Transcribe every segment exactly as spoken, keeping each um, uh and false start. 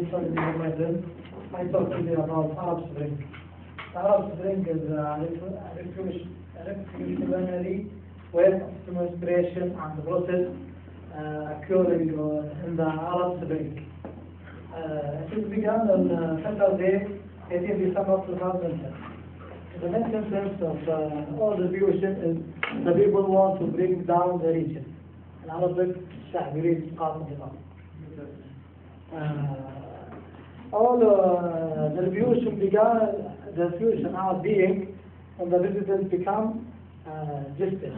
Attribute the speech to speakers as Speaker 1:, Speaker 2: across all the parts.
Speaker 1: I'm sorry, my friend. I talk to you about Arab Spring. Arab Spring is a revolutionary way of demonstration and process uh, occurring uh, in the Arab Spring. Uh, it began on uh, Saturday, eighteenth December two thousand ten. The main concept of uh, all revolution is the people want to bring down the region. In Arabic, الشعب يريد إسقاط النظام. All uh, the revolution began, the revolution are being, and the residents become uh, justice.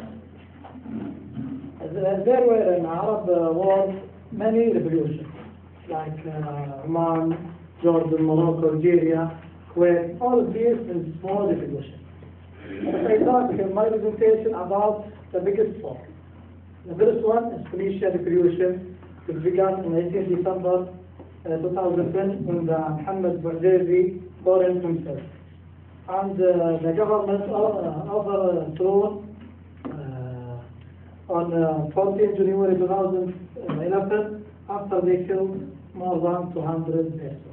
Speaker 1: Uh, there were in Arab uh, world many revolutions, like uh, Oman, Jordan, Morocco, Algeria, Kuwait. All of these is small revolutions. But I talk in my presentation about the biggest one. The first one is Tunisia revolution. It began in eighteenth December uh, two thousand ten when the Mohammed Bouazizi foreign himself. And uh, the government uh, overthrown uh, on uh, fourteenth January two thousand eleven after they killed more than two hundred persons.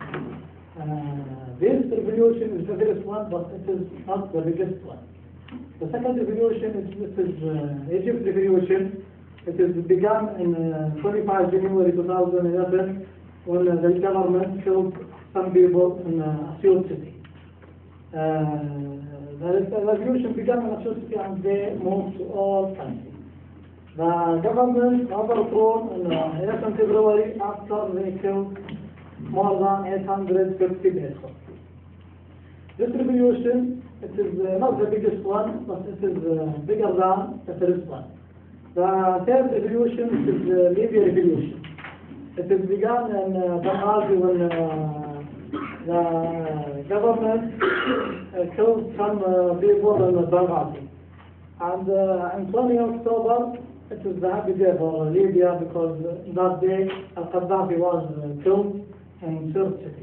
Speaker 1: Uh, this revolution is the biggest one, but it is not the biggest one. The second revolution is, this is uh, Egypt revolution. It is began in uh, twenty-fifth January two thousand eleven when uh, the government killed some people in uh, Asyut city. Uh, the, the revolution began in Asyut city and they moved to all countries. The government overthrown in uh, eleventh February after they killed more than eight hundred fifty persons. This revolution, it is uh, not the biggest one, but it is uh, bigger than the first one. The third revolution is the Libya revolution. It is began in uh, Benghazi when uh, the government uh, killed some uh, people in Benghazi. And uh, on twentieth October, it is the happy day for Libya because uh, that day Al-Qaddafi was uh, killed in Sirte city.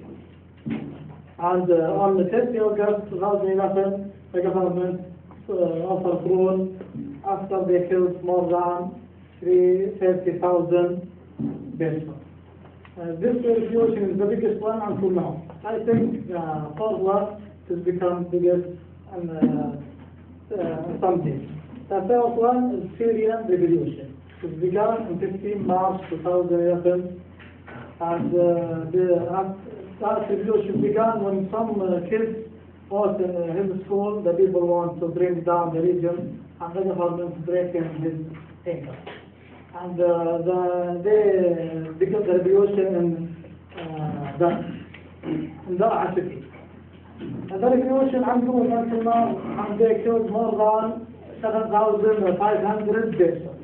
Speaker 1: And uh, on the thirtieth August two thousand eleven, the government uh, overthrown after they killed more than thirty thousand persons. Uh, this revolution is the biggest one until now. I think uh, fourth one has become biggest in uh, uh, some days. The first one is Syrian revolution. It began on fifteenth March two thousand eleven, and uh, the that revolution began when some uh, kids was in uh, his school. The people want to bring down the region, and the government breaking his income. And uh, the, they began the revolution in uh, the in the city. And the revolution ongoing until now, and they killed more than seven thousand five hundred persons.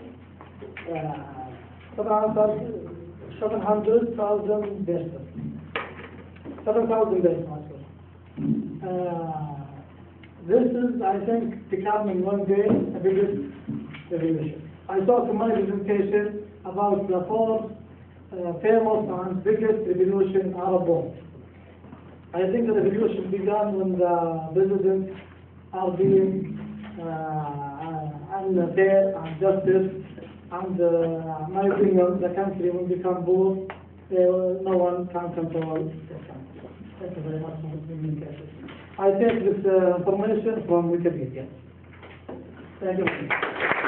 Speaker 1: Uh, seven hundred thousand persons. seven thousand persons. Uh, this is, I think, becoming one day the biggest revolution. I talked in my presentation about the four uh, famous and biggest revolution in Arab world. I think the revolution began when the presidents are being uh, unfair and justice, and uh, my opinion, the country will become poor. Uh, no one can control the country. Thank you very much for being here. I take this uh, information from Wikipedia. Thank you.